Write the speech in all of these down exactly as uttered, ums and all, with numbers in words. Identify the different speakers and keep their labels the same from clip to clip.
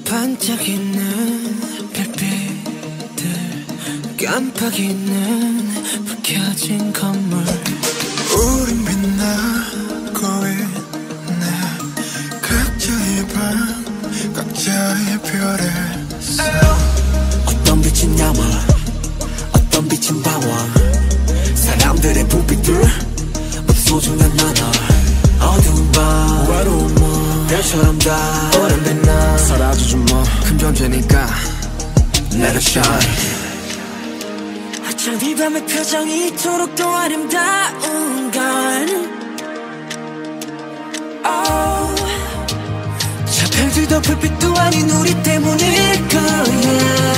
Speaker 1: 반짝이는 별빛들 깜빡이는 불 켜진 건물
Speaker 2: 우린 빛나고 있네 각자의 방 각자의 별에
Speaker 1: 어떤 빛은 야망 어떤 빛은 방황 사람들의 불빛들 모두 소중한 나눠 어두운 밤 외로운 몸 별처럼 다 오랜 빛나 사라져줘 뭐 큰 존재니까 Let it shine 어쩜 이 밤의 표정이 이토록 또 아름다운 건 oh. 저 별들도 불빛도 아닌 우리 때문일 거야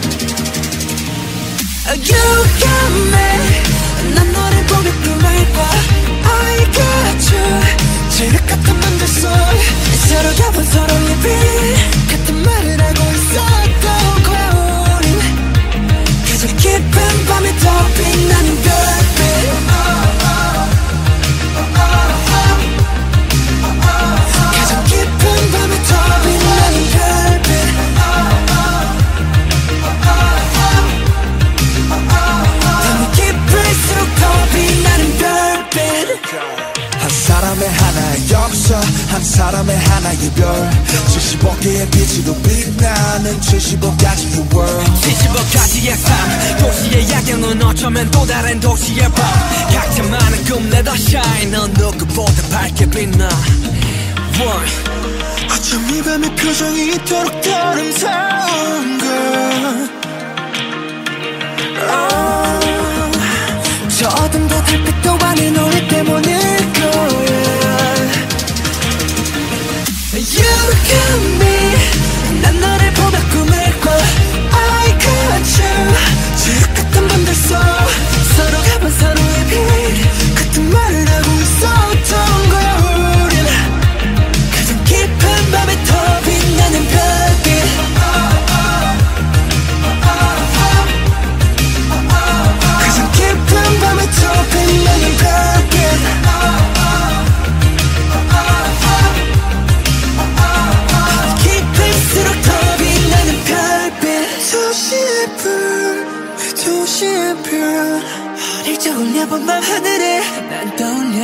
Speaker 1: You got me 난 너를 보며 꿈을 꿔 I got you 지륵같은 맘들 속 서로가 본 서로의 빛 같은 말을 하고 있었던 거야 우린 가장 깊은 밤에 더 빛나는 별빛 가장 깊은 밤에 더 빛나는 별빛 밤이 깊을수록 더 빛나는 별빛
Speaker 2: 한 사람의 하나의 역사 한 사람의 하나의 별 칠십오 개의 빛으로 빛나는 칠십오 가지의 world
Speaker 1: 칠십오 가지의 삶 도시의 야경은 어쩌면 또 다른 도시의 밤 각자만의 꿈 let us shine 넌 누구보다 밝게 빛나 One.
Speaker 2: 어쩜 이 밤의 표정이 이토록 아름다운 걸
Speaker 1: oh. 저 어둠도 달빛도 아닌 우리 때문일 거야 You got me 난 너를 보며 꿈을 꿔 I got you 지륵같은 밤들 속 서로가 본 서로의 빛 같은 말을 하고 있었던 거야 우린 가장 깊은 밤에 더 빛나는 별빛 가장 깊은 밤에 더 빛나는 별빛 깊을수록 더 빛나는 별빛
Speaker 2: 도시의 불 도시의 별
Speaker 1: 어릴 적 올려본 밤 하늘에 난 떠올려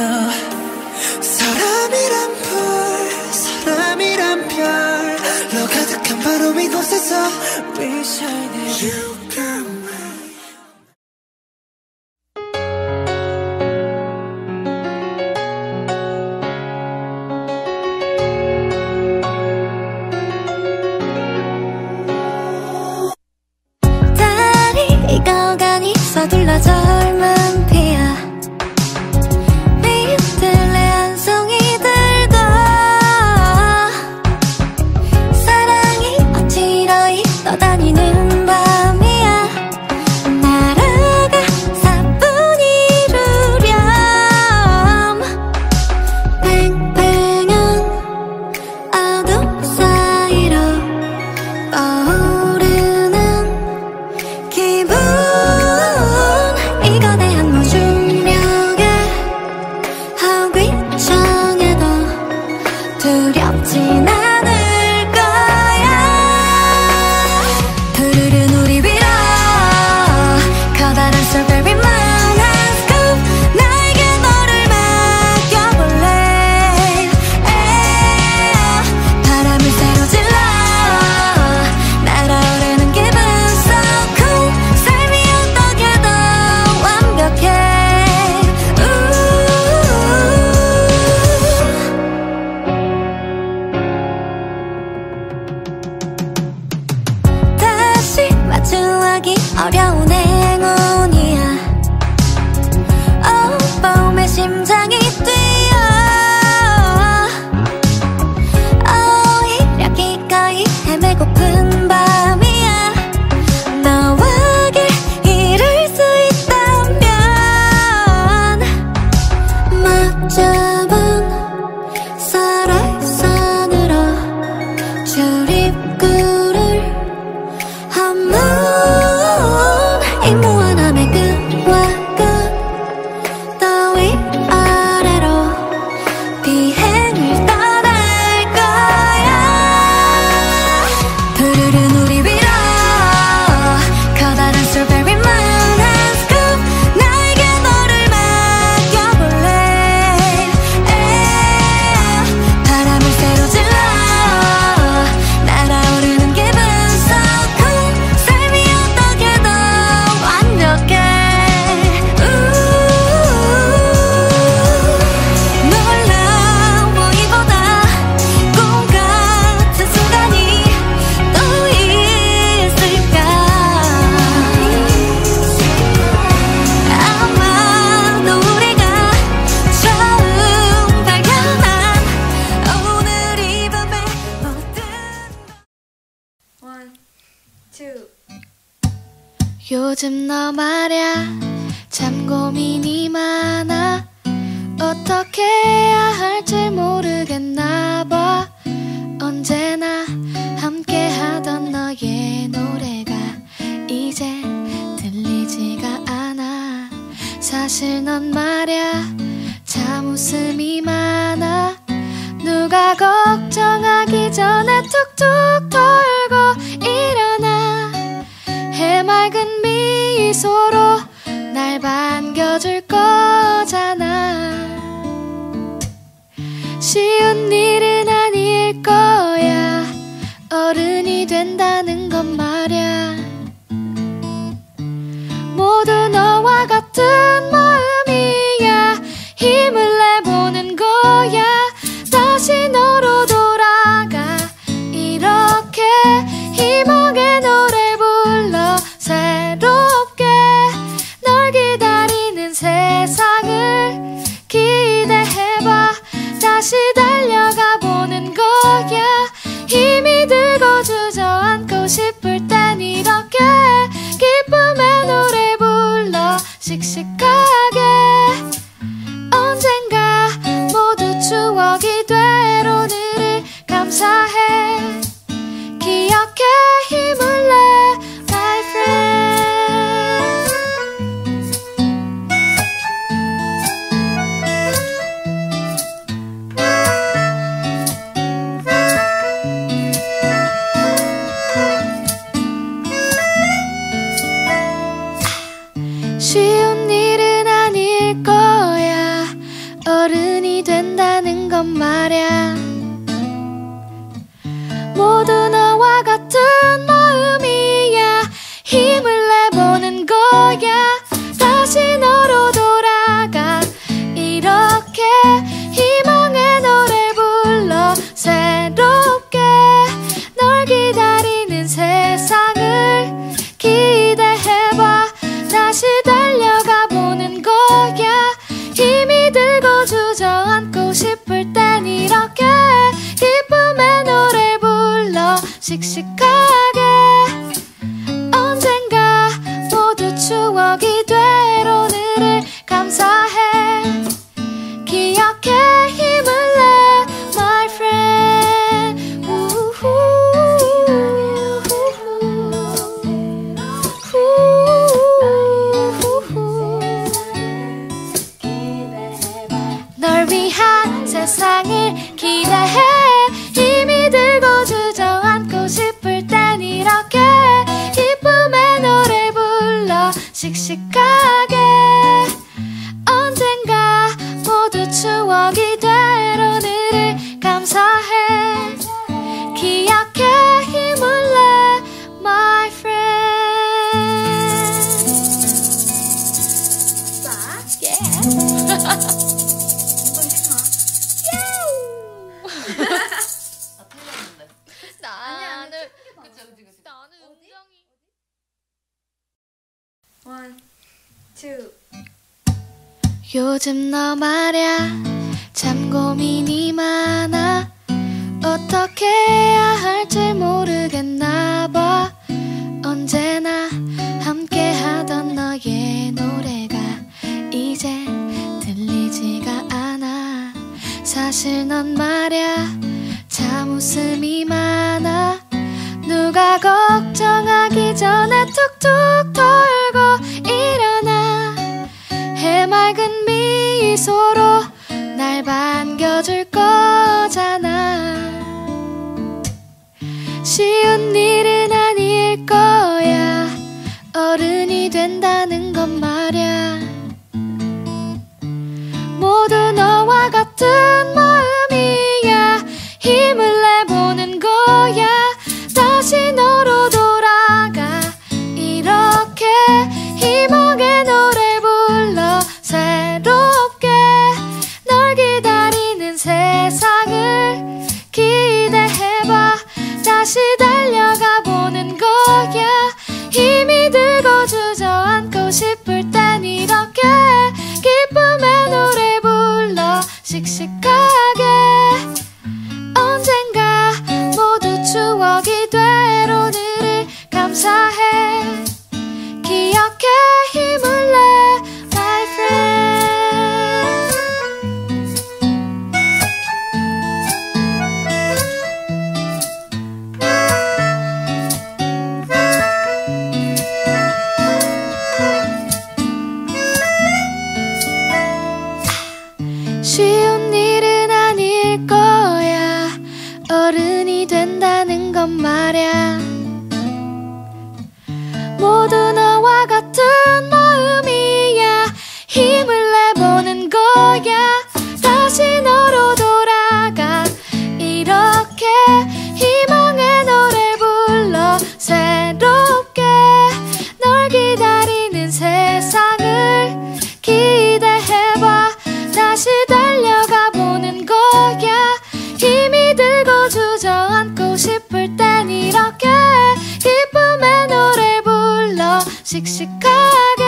Speaker 2: 사람이란 불 사람이란 별로 가득한 바로 이곳에서
Speaker 1: We shining
Speaker 2: You got me
Speaker 3: 서둘러 젊은 피야 빛들의 한 송이 들고 사랑이 어지러이 떠다니는 밤이야 날아가 사뿐히 이루렴 팽팽한 어둠 사이로 떠오르는 기분 이거대한 무중력에 허귀정에도 두렵진 않을 거야 푸르른 우리 위로 커다란 스트로베리만한 스쿱 나에게 너를 맡겨볼래 에어, 바람을 새로 질러 날아오르는 기분 so cool 삶이 어떻게든 완벽해 다시 마주하기 어려운 행운이야 오 봄의 심장이 뛰어 오히려 기꺼이 헤매고픈 밤이야 너와 길 잃을 수 있다면 맞잡은 설화선으로 출입구를 한문 two.
Speaker 4: 요즘 너 말야 참 고민이 많아. 어떻게 해야 할지 모르겠나 봐. 언제나 함께 하던 너의 노래가 이제 들리지가 않아. 사실 넌 말야 참 웃음이 많아. 누가 걱정하기 전에 툭툭 털고 일어나. 해맑은 미소로 날 반겨줄 거잖아. 쉬운 일은 아닐 거야. 어른이 된다는 건 말야. 모두 너와 같은 마음이야. 힘을 내보는 거야. 다시 너로 돌아가. 이렇게 희망의 노래 불러 새롭게 널 기다리는 세상을 기대해봐. 다시 달려가 보는 거야. 힘이 들고 주저앉고 싶을 땐 이렇게 기쁨의 노래 불러 씩씩하게. 언젠가 모두 추억이 될 오늘을 감사해. 기억해 힘을 내 my friend. 쉬운 일은 아닐 거야. 어른이 된다는 건 말야. 모두 너와 같은 마음이야. 힘을 내보는 거야. 다시 너로 돌아가. 이렇게 희망의 노래 불러 새롭게 널 기다리는 세상을 기대해봐. 다시 달려가 보는 거야. 힘이 들고 주저앉고 싶을 땐 이렇게 기쁨의 노래 불러 씩씩하게. 언젠가 모두 추억이 될 오늘을 감사해. 기억해 힘을 내 my friend. 우후. 널 위한 세상을 기대해. 힘이 들고 주저앉고 싶을 땐 이렇게 기쁨의 노래 불러 씩씩하게. 언젠가 모두 추억이 될 오늘을 감사해. 기억해 힘을 내 my friend. Yeah. 나는 그치 그치 그치. 나는 음정이
Speaker 3: one, two.
Speaker 4: 요즘 너 말야 참 고민이 많아. 어떻게 해야 할지 모르겠나 봐. 언제나 함께 하던 너의 노래가 이제 들리지가 않아. 사실 넌 말야 참 웃음이 많아. 누가 걱정하기 전에 툭툭 털고 일어나. 해맑은 미소로 날 반겨줄 거잖아. 쉬운 일은 아닐 거야. 어른이 된다는 건 말야. 모두 너와 같은 마음이야. 힘을 내보는 거야. 다시 너로 돌아가. 이렇게 희망의 노래 불러 새롭게 널 기다리는 세상을 기대해봐. 다시 달려가 보는 거야. 힘이 들고 주저앉고 싶을 땐 이렇게 기쁨의 노래 불러 씩씩하게. 언젠가 모두 추억이 될 오늘을 감사해. 감사해. 기억해 힘을 내 my friend. 쉬운 일은 아닐 거야. 어른이 된다는 건 말야. 모두 너와 같은 마음이야. 힘을 내보는 거야. 다시 너로 돌아가. 이렇게 희망의 노래 불러 새롭게 널 기다리는 세상을 기대해봐. 다시 달려가 보는 거야. 힘이 들고 주저앉고 싶을 땐 이렇게 기쁨의 노래 불러 씩씩하게.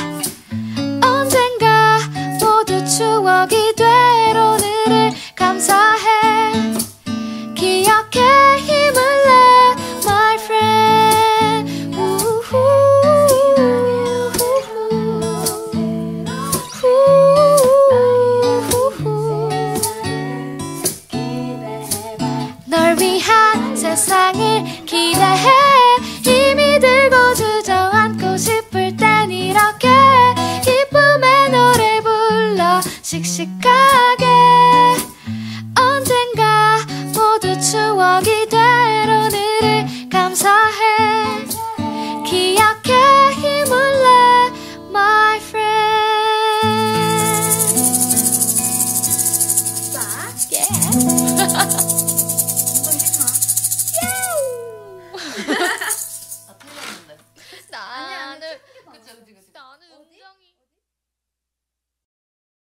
Speaker 4: 언젠가 모두 추억이 될 오늘을 감사해. 기억해 힘을 내 my friend. 우후. 널 위한 세상을 기대해. 힘이 들고 주저앉고 싶을 땐 이렇게 기쁨의 노래 불러 씩씩하게. 언젠가 모두 추억이 될 오늘을 감사해. 기억해 힘을 내 my friend. Yeah.